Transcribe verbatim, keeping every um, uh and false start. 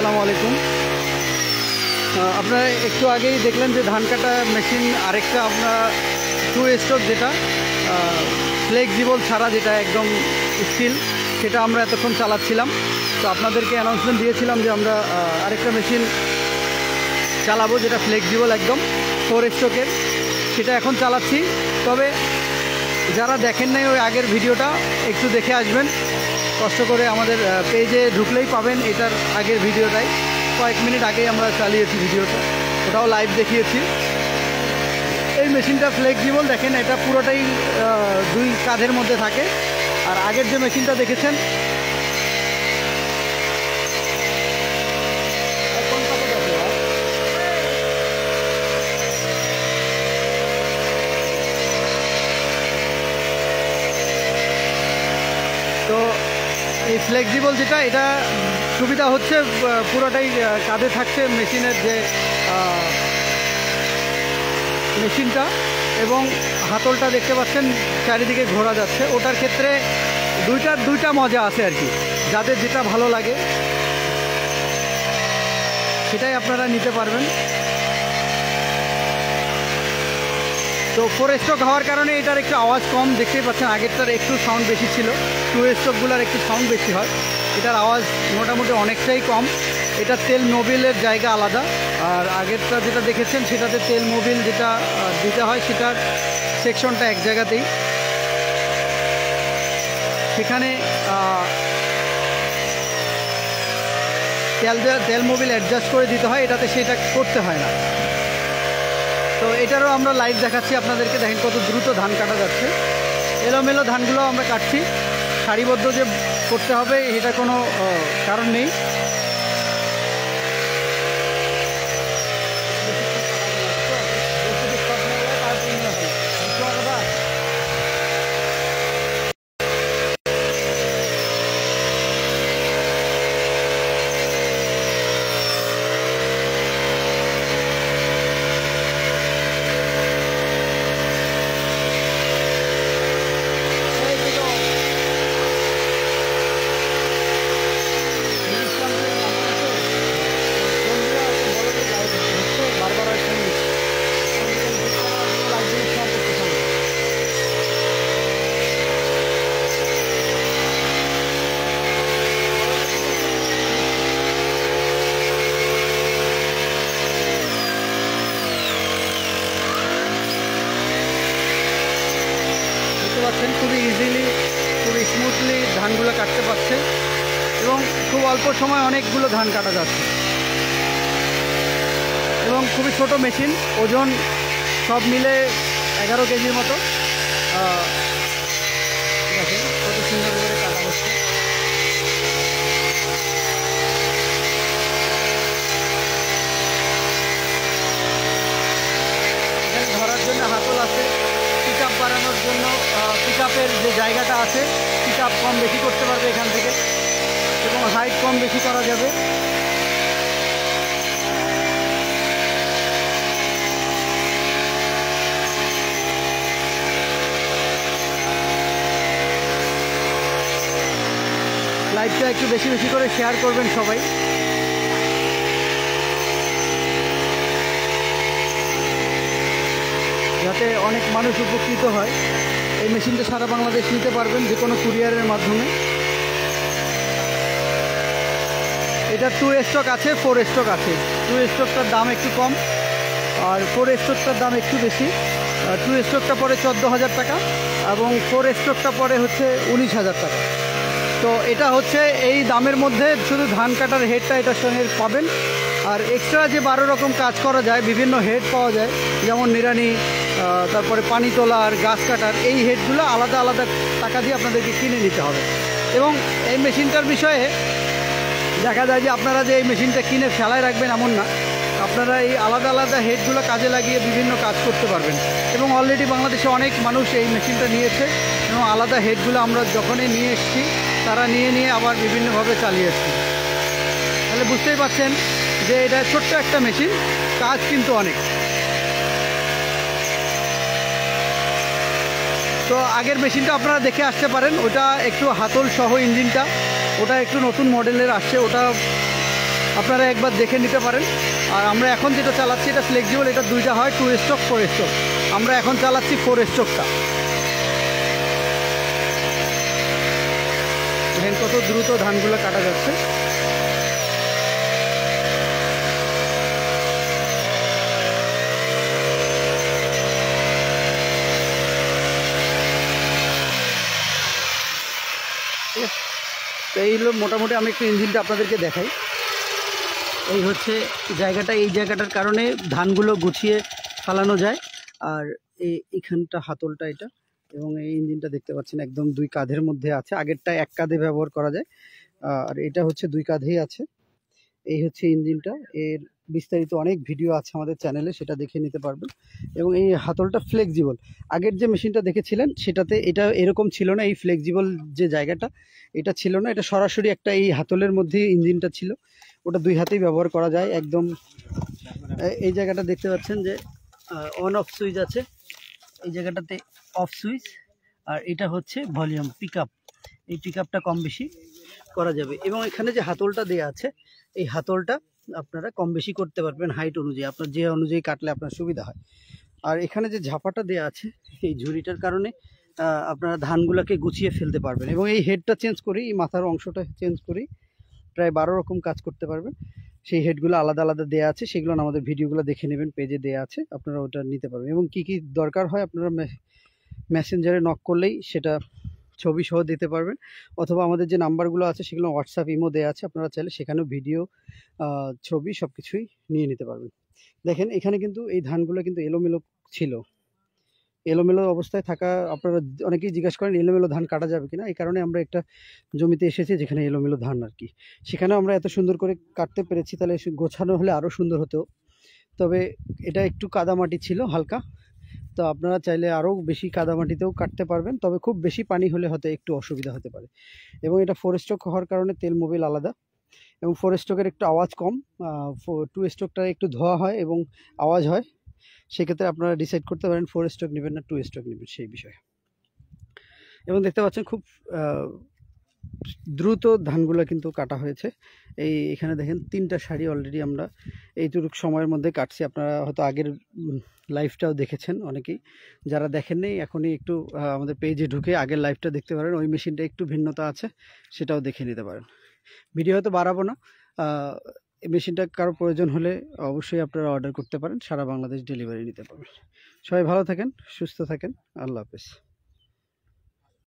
আসসালামু আলাইকুম। আপনারা একটু আগেই দেখলেন যে ধান কাটা মেশিন আরেকটা আপনার টু স্ট্রোক যেটা ফ্লেক্সিবল ছাড়া যেটা একদম স্টিল, সেটা আমরা এতক্ষণ চালাচ্ছিলাম। তো আপনাদেরকে অ্যানাউন্সমেন্ট দিয়েছিলাম যে আমরা আরেকটা মেশিন চালাবো যেটা ফ্লেক্সিবল একদম ফোর স্ট্রোকের, সেটা এখন চালাচ্ছি। তবে যারা দেখেন নাই ওই আগের ভিডিওটা একটু দেখে আসবেন, কষ্ট করে আমাদের পেজে ঢুকলেই পাবেন এটার আগের ভিডিওটাই। কয়েক মিনিট আগেই আমরা চালিয়েছি ভিডিওটা, ওটাও লাইভ দেখিয়েছি। এই মেশিনটা ফ্লেক্সিবল, দেখেন এটা পুরোটাই দুই কাঁধের মধ্যে থাকে। আর আগের যে মেশিনটা দেখেছেন তো এই ফ্লেক্সিবল যেটা, এটা সুবিধা হচ্ছে পুরোটাই কাঁধে থাকছে মেশিনের যে মেশিনটা, এবং হাতলটা দেখতে পাচ্ছেন চারিদিকে ঘোরা যাচ্ছে। ওটার ক্ষেত্রে দুইটার দুইটা মজা আছে আর কি, যাদের যেটা ভালো লাগে সেটাই আপনারা নিতে পারবেন। তো ফোর স্ট্রোক হওয়ার কারণে এটার একটু আওয়াজ কম, দেখতেই পাচ্ছেন। আগেরটার একটু সাউন্ড বেশি ছিল, টু স্ট্রোকগুলোর একটু সাউন্ড বেশি হয়, এটার আওয়াজ মোটামুটি অনেকটাই কম। এটা তেল মোবিলের জায়গা আলাদা, আর আগেরটা যেটা দেখেছেন সেটাতে তেল মোবিল যেটা দিতে হয় সেটার সেকশনটা এক জায়গাতেই, সেখানে তেল তেল মোবিল অ্যাডজাস্ট করে দিতে হয়, এটাতে সেটা করতে হয় না। তো এটারও আমরা লাইভ দেখাচ্ছি আপনাদেরকে, দেখেন কত দ্রুত ধান কাটা যাচ্ছে। এলোমেলো ধানগুলো আমরা কাটছি, সারিবদ্ধ যে করতে হবে এটা কোনো কারণ নেই। খুবই ইজিলি, খুবই স্মুথলি ধানগুলো কাটতে পারছে, এবং খুব অল্প সময় অনেকগুলো ধান কাটা যাচ্ছে। এবং খুবই ছোট মেশিন, ওজন সব মিলে এগারো কেজির মতো। দেখেন কত সুন্দর করে কাটা হচ্ছে। এখানে ধরার জন্য হাতল আছে, পিক আপ বাড়ানোর জন্য পিক আপের যে জায়গাটা আছে, পিক আপ কম বেশি করতে পারবে এখান থেকে, এবং হাইট কম বেশি করা যাবে। লাইভটা একটু বেশি বেশি করে শেয়ার করবেন সবাই, যাতে অনেক মানুষ উপকৃত হয়। এই মেশিনটা সারা বাংলাদেশ নিতে পারবেন যে কোনো কুরিয়ারের মাধ্যমে। এটা টু স্ট্রোক আছে, ফোর স্ট্রোক আছে। টু স্ট্রোকটার দাম একটু কম, আর ফোর স্ট্রোকটার দাম একটু বেশি। টু স্ট্রোকটা পড়ে চোদ্দো হাজার টাকা, এবং ফোর স্ট্রোকটা পড়ে হচ্ছে উনিশ হাজার টাকা। তো এটা হচ্ছে এই দামের মধ্যে শুধু ধান কাটার হেডটা এটার সঙ্গে পাবেন, আর এক্সট্রা যে বারো রকম কাজ করা যায়, বিভিন্ন হেড পাওয়া যায়, যেমন নিড়ানি, তারপরে পানি তোলার, গাছ কাটার, এই হেডগুলো আলাদা আলাদা টাকা দিয়ে আপনাদেরকে কিনে নিতে হবে। এবং এই মেশিনটার বিষয়ে দেখা যায় যে আপনারা যে এই মেশিনটা কিনে ফেলায় রাখবেন এমন না, আপনারা এই আলাদা আলাদা হেডগুলো কাজে লাগিয়ে বিভিন্ন কাজ করতে পারবেন। এবং অলরেডি বাংলাদেশে অনেক মানুষ এই মেশিনটা নিয়েছে, এবং আলাদা হেডগুলো আমরা যখনই নিয়ে এসেছি তারা নিয়ে নিয়ে আবার বিভিন্নভাবে চালিয়ে এসেছি। তাহলে বুঝতেই পারছেন যে এটা ছোট্ট একটা মেশিন, কাজ কিন্তু অনেক। তো আগের মেশিনটা আপনারা দেখে আসতে পারেন, ওটা একটু হাতল সহ ইঞ্জিনটা, ওটা একটু নতুন মডেলের আসছে, ওটা আপনারা একবার দেখে নিতে পারেন। আর আমরা এখন যেটা চালাচ্ছি এটা ফ্লেক্সিবল, এটা দুইটা হয়, টু স্ট্রোক ফোর স্ট্রোক। আমরা এখন চালাচ্ছি ফোর স্ট্রোকটা। দেখেন কত দ্রুত ধানগুলো কাটা যাচ্ছে। তো এই হলো মোটামুটি, আমি একটু ইঞ্জিনটা আপনাদেরকে দেখাই। এই হচ্ছে জায়গাটা, এই জায়গাটার কারণে ধানগুলো গুছিয়ে ফালানো যায়। আর এই এখানটা হাতলটা এটা, এবং এই ইঞ্জিনটা দেখতে পাচ্ছেন একদম দুই কাঁধের মধ্যে আছে। আগেরটা এক কাঁধে ব্যবহার করা যায়, আর এটা হচ্ছে দুই কাঁধেই আছে। এই হচ্ছে ইঞ্জিনটা। এর বিস্তারিত অনেক ভিডিও আছে আমাদের চ্যানেলে, সেটা দেখে নিতে পারবেন। এবং এই হাতলটা ফ্লেক্সিবল। আগের যে মেশিনটা দেখেছিলেন সেটাতে এটা এরকম ছিল না, এই ফ্লেক্সিবল যে জায়গাটা এটা ছিল না, এটা সরাসরি একটা এই হাতলের মধ্যে ইঞ্জিনটা ছিল, ওটা দুই হাতেই ব্যবহার করা যায় একদম। এই জায়গাটা দেখতে পাচ্ছেন যে অন অফ সুইচ আছে, এই জায়গাটাতে অফ সুইচ। আর এটা হচ্ছে ভলিউম পিক আপ, এই পিক আপটা কম বেশি করা যাবে। এবং এখানে যে হাতলটা দেওয়া আছে, এই হাতলটা আপনারা কম বেশি করতে পারবেন হাইট অনুযায়ী, আপনার যে অনুযায়ী কাটলে আপনার সুবিধা হয়। আর এখানে যে ঝাপাটা দেওয়া আছে, এই ঝুড়িটার কারণে আপনারা ধানগুলোকে গুছিয়ে ফেলতে পারবেন। এবং এই হেডটা চেঞ্জ করি, এই মাথার অংশটা চেঞ্জ করি, প্রায় বারো রকম কাজ করতে পারবেন। সেই হেডগুলো আলাদা আলাদা দেওয়া আছে, সেগুলো আমাদের ভিডিওগুলো দেখে নেবেন, পেজে দেওয়া আছে, আপনারা ওটা নিতে পারবেন। এবং কি কি দরকার হয় আপনারা মেসেঞ্জারে নক করলেই সেটা ছবি সহ দিতে পারবেন, অথবা আমাদের যে নাম্বারগুলো আছে সেগুলো হোয়াটসঅ্যাপ ইমো দেওয়া আছে, আপনারা চাইলে সেখানেও ভিডিও ছবি সব কিছুই নিয়ে নিতে পারবেন। দেখেন এখানে কিন্তু এই ধানগুলো কিন্তু এলোমেলো ছিল, এলোমেলো অবস্থায় থাকা, আপনারা অনেকেই জিজ্ঞাসা করেন এলোমেলো ধান কাটা যাবে কিনা। এই কারণে আমরা একটা জমিতে এসেছি যেখানে এলোমেলো ধান আর কি, সেখানেও আমরা এত সুন্দর করে কাটতে পেরেছি। তাহলে গোছানো হলে আরও সুন্দর হতো। তবে এটা একটু কাদামাটি ছিল হালকা, তো আপনারা চাইলে আরও বেশি কাদামাটিতেও কাটতে পারবেন, তবে খুব বেশি পানি হলে হয়তো একটু অসুবিধা হতে পারে। এবং এটা ফোর স্ট্রোক হওয়ার কারণে তেল মোবিল আলাদা, এবং ফোর স্ট্রোকের একটু আওয়াজ কম, টু স্ট্রোকটা একটু ধোয়া হয় এবং আওয়াজ হয়। সেক্ষেত্রে আপনারা ডিসাইড করতে পারেন ফোর স্ট্রোক নেবেন না টু স্ট্রোক নেবেন সেই বিষয়ে। এবং দেখতে পাচ্ছেন খুব দ্রুত ধানগুলো কিন্তু কাটা হয়েছে। এই এখানে দেখেন তিনটা শাড়ি অলরেডি আমরা এইটুকু সময়ের মধ্যে কাটছি। আপনারা হয়তো আগের লাইভটাও দেখেছেন অনেকেই, যারা দেখেননি এখনই একটু আমাদের পেজে ঢুকে আগের লাইভটা দেখতে পারেন। ওই মেশিনটা একটু ভিন্নতা আছে, সেটাও দেখে নিতে পারেন। ভিডিও হয়তো বাড়াবো না, এই মেশিনটা কারো প্রয়োজন হলে অবশ্যই আপনারা অর্ডার করতে পারেন, সারা বাংলাদেশ ডেলিভারি নিতে পারবেন। সবাই ভালো থাকেন, সুস্থ থাকেন, আল্লাহ হাফেজ।